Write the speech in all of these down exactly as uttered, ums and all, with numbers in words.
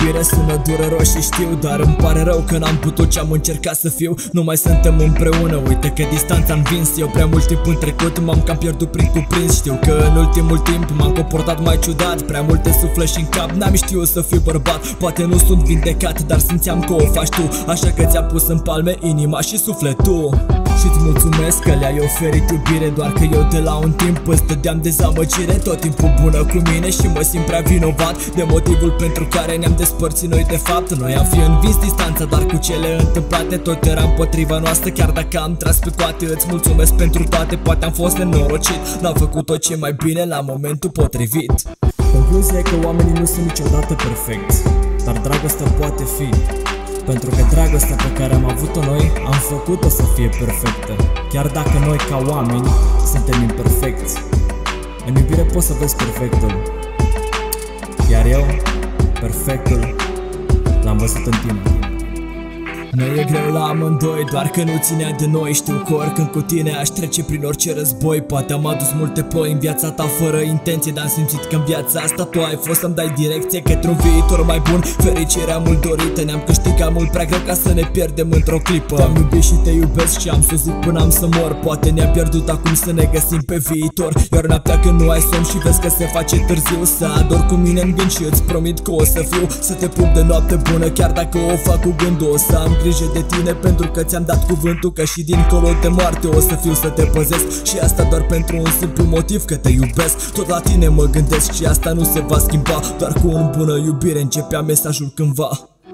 iubire sună dureros și știu, dar îmi pare rău că n-am putut ce-am încercat să fiu. Nu mai suntem împreună, uite că distanța am vins. Eu prea mult timp în trecut m-am cam pierdut prin cuprins. Știu că în ultimul timp m-am comportat mai ciudat, prea multe sufle și în cap, n-am știut să fiu bărbat. Poate nu sunt vindecat, dar simțeam că o faci tu, așa că ți-am pus în palme inima și sufletul. Și-ți mulțumesc că le-ai oferit iubire, doar că eu de la un timp îți dădeam dezamăgire. Tot timpul bună cu mine și mă simt prea vinovat de motivul pentru care ne-am despărțit noi de fapt. Noi am fi învins distanța, dar cu cele întâmplate tot era împotriva noastră. Chiar dacă am tras pe coate, îți mulțumesc pentru toate. Poate am fost nenorocit, n-am făcut tot ce mai bine la momentul potrivit. Concluzia e că oamenii nu sunt niciodată perfecți, dar dragostea poate fi. Pentru că dragostea pe care am avut-o noi, am făcut-o să fie perfectă. Chiar dacă noi ca oameni suntem imperfecți. În iubire poți să vezi perfectul, iar eu, perfectul, l-am văzut în tine. Nu e greu la amândoi, doar că nu ținea de noi. Știu că oricând cu tine aș trece prin orice război. Poate am adus multe ploi în viața ta fără intenție, dar am simțit că în viața asta tu ai fost să-mi dai direcție către un viitor mai bun. Fericirea mult dorită, ne-am câștigat mult prea greu ca să ne pierdem într-o clipă. Te-am iubit și te iubesc și am să zic până am să mor. Poate ne-am pierdut acum, să ne găsim pe viitor. Iar noaptea când nu ai somn și vezi că se face târziu, să ador cu mine în gând și îți promit că o să fiu. Să te pup de noapte bună, chiar dacă o fac cu gândul. O să am grijă de tine pentru că ți-am dat cuvântul că și dincolo de moarte o să fiu să te păzesc. Și asta doar pentru un simplu motiv, că te iubesc. Tot la tine mă gândesc și asta nu se va schimba. Doar cu o bună iubire începea mesajul cândva.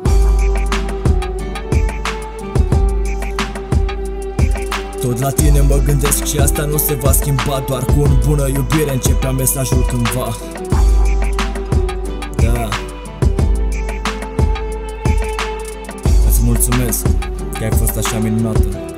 Tot la tine mă gândesc și asta nu se va schimba. Doar cu o bună iubire începea mesajul cândva. Da. Mulțumesc că ai fost așa minunată.